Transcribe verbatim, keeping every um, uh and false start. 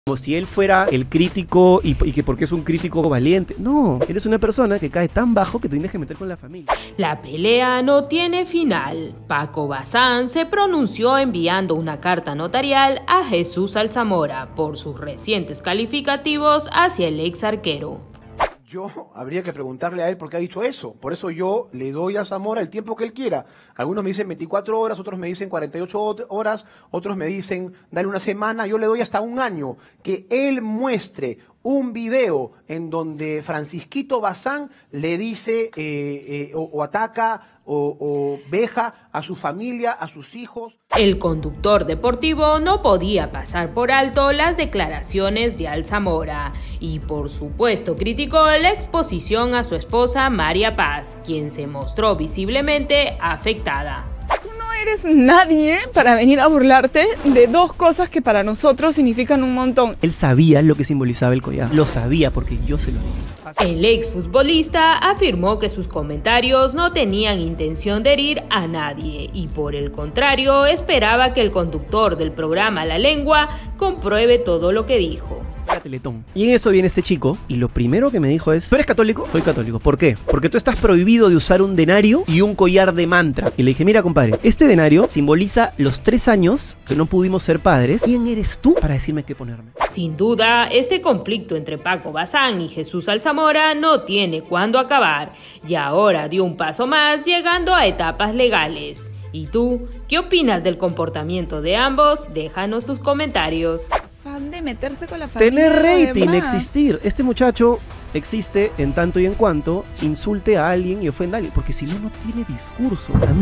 Como si él fuera el crítico y, y que porque es un crítico valiente. No, eres una persona que cae tan bajo que te tienes que meter con la familia. La pelea no tiene final. Paco Bazán se pronunció enviando una carta notarial a Jesús Alzamora por sus recientes calificativos hacia el ex arquero. Yo habría que preguntarle a él por qué ha dicho eso. Por eso yo le doy a Zamora el tiempo que él quiera. Algunos me dicen veinticuatro horas, otros me dicen cuarenta y ocho horas, otros me dicen dale una semana. Yo le doy hasta un año. Que él muestre un video en donde Francisquito Bazán le dice eh, eh, o, o ataca o, o veja a su familia, a sus hijos. El conductor deportivo no podía pasar por alto las declaraciones de Alzamora y por supuesto criticó la exposición a su esposa María Paz, quien se mostró visiblemente afectada. Tú no eres nadie para venir a burlarte de dos cosas que para nosotros significan un montón. Él sabía lo que simbolizaba el collar. Lo sabía porque yo se lo dije. El exfutbolista afirmó que sus comentarios no tenían intención de herir a nadie y por el contrario esperaba que el conductor del programa La Lengua compruebe todo lo que dijo. Teletón. Y en eso viene este chico y lo primero que me dijo es: ¿tú eres católico? Soy católico. ¿Por qué? Porque tú estás prohibido de usar un denario y un collar de mantra. Y le dije: mira compadre, este denario simboliza los tres años que no pudimos ser padres. ¿Quién eres tú para decirme qué ponerme? Sin duda, este conflicto entre Paco Bazán y Jesús Alzamora no tiene cuándo acabar y ahora dio un paso más llegando a etapas legales. ¿Y tú? ¿Qué opinas del comportamiento de ambos? Déjanos tus comentarios. Fan de meterse con la familia. Tener rating, existir. Este muchacho existe en tanto y en cuanto insulte a alguien y ofenda a alguien, porque si no, no tiene discurso. A mí